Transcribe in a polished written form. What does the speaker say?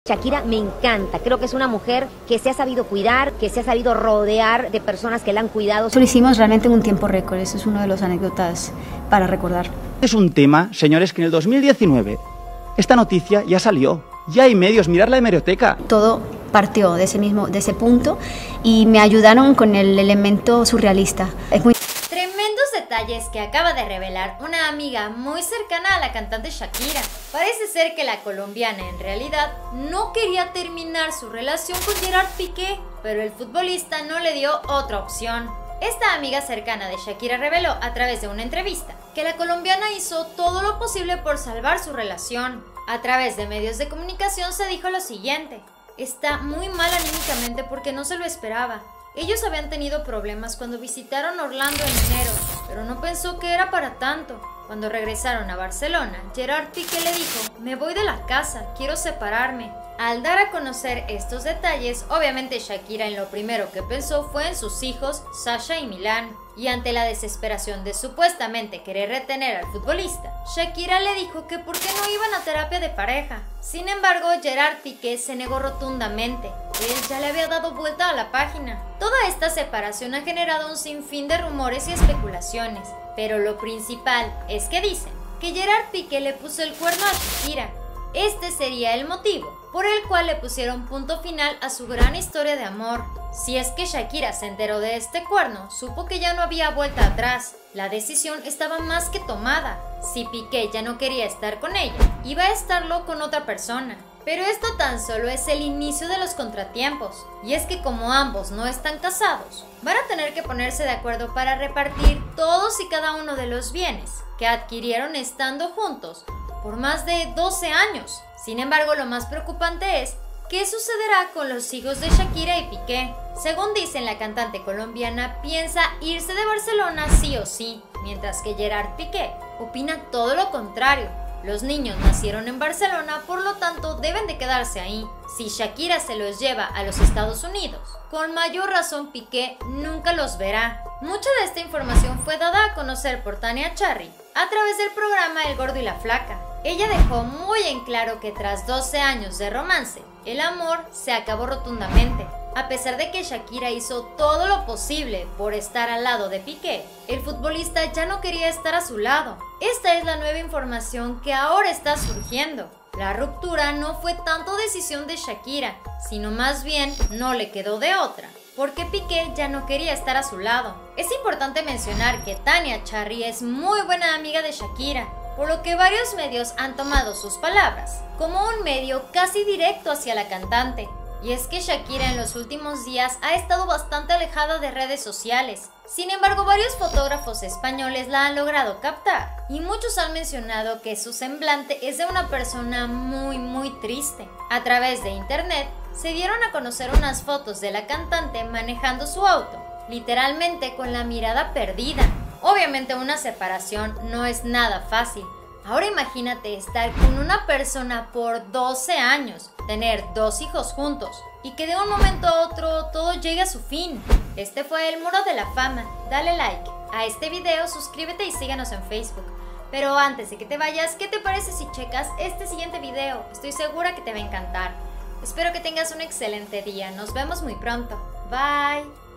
Shakira me encanta, creo que es una mujer que se ha sabido cuidar, que se ha sabido rodear de personas que la han cuidado. Eso lo hicimos realmente en un tiempo récord, eso es una de las anécdotas para recordar. Es un tema, señores, que en el 2019 esta noticia ya salió, ya hay medios, mirar la hemeroteca. Todo partió de ese punto y me ayudaron con el elemento surrealista. Tremendos detalles que acaba de revelar una amiga muy cercana a la cantante Shakira. Parece ser que la colombiana en realidad no quería terminar su relación con Gerard Piqué, pero el futbolista no le dio otra opción. Esta amiga cercana de Shakira reveló a través de una entrevista que la colombiana hizo todo lo posible por salvar su relación. A través de medios de comunicación se dijo lo siguiente: está muy mal anímicamente porque no se lo esperaba. Ellos habían tenido problemas cuando visitaron Orlando en enero, pero no pensó que era para tanto. Cuando regresaron a Barcelona, Gerard Piqué le dijo: me voy de la casa, quiero separarme. Al dar a conocer estos detalles, obviamente Shakira en lo primero que pensó fue en sus hijos, Sasha y Milán. Y ante la desesperación de supuestamente querer retener al futbolista, Shakira le dijo que por qué no iban a terapia de pareja. Sin embargo, Gerard Piqué se negó rotundamente. Él ya le había dado vuelta a la página. Toda esta separación ha generado un sinfín de rumores y especulaciones, pero lo principal es que dicen que Gerard Piqué le puso el cuerno a Shakira. Este sería el motivo por el cual le pusieron punto final a su gran historia de amor. Si es que Shakira se enteró de este cuerno, supo que ya no había vuelta atrás. La decisión estaba más que tomada. Si Piqué ya no quería estar con ella, iba a estarlo con otra persona. Pero esto tan solo es el inicio de los contratiempos, y es que como ambos no están casados, van a tener que ponerse de acuerdo para repartir todos y cada uno de los bienes que adquirieron estando juntos por más de 12 años. Sin embargo, lo más preocupante es ¿qué sucederá con los hijos de Shakira y Piqué? Según dicen, la cantante colombiana piensa irse de Barcelona sí o sí, mientras que Gerard Piqué opina todo lo contrario. Los niños nacieron en Barcelona, por lo tanto deben de quedarse ahí. Si Shakira se los lleva a los Estados Unidos, con mayor razón Piqué nunca los verá. Mucha de esta información fue dada a conocer por Tania Charry a través del programa El Gordo y la Flaca. Ella dejó muy en claro que tras 12 años de romance, el amor se acabó rotundamente. A pesar de que Shakira hizo todo lo posible por estar al lado de Piqué, el futbolista ya no quería estar a su lado. Esta es la nueva información que ahora está surgiendo. La ruptura no fue tanto decisión de Shakira, sino más bien no le quedó de otra, porque Piqué ya no quería estar a su lado. Es importante mencionar que Tania Charry es muy buena amiga de Shakira, por lo que varios medios han tomado sus palabras como un medio casi directo hacia la cantante. Y es que Shakira en los últimos días ha estado bastante alejada de redes sociales. Sin embargo, varios fotógrafos españoles la han logrado captar y muchos han mencionado que su semblante es de una persona muy triste. A través de internet se dieron a conocer unas fotos de la cantante manejando su auto, literalmente con la mirada perdida. Obviamente una separación no es nada fácil. Ahora imagínate estar con una persona por 12 años, tener 2 hijos juntos y que de un momento a otro todo llegue a su fin. Este fue el Muro de la Fama. Dale like a este video, suscríbete y síganos en Facebook. Pero antes de que te vayas, ¿qué te parece si checas este siguiente video? Estoy segura que te va a encantar. Espero que tengas un excelente día. Nos vemos muy pronto. Bye.